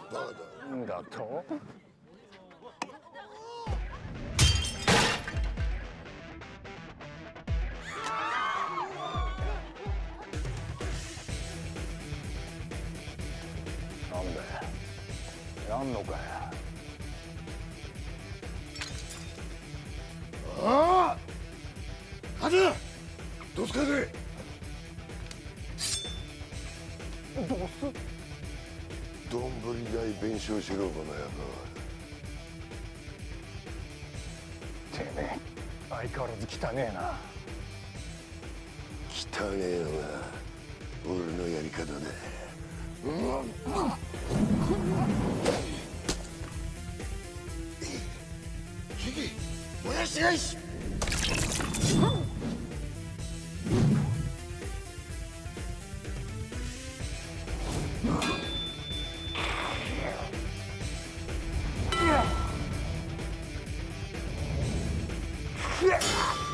なんだと？なんだよ、やんのかよ。 ああ、はず、どうすかぜ。 どうす？ どんぶり代弁償しろ、この野郎。 てめえ、相変わらず汚ねえな。 汚ねえのが俺のやり方だ。ひげ燃やしてないし。 Yeah!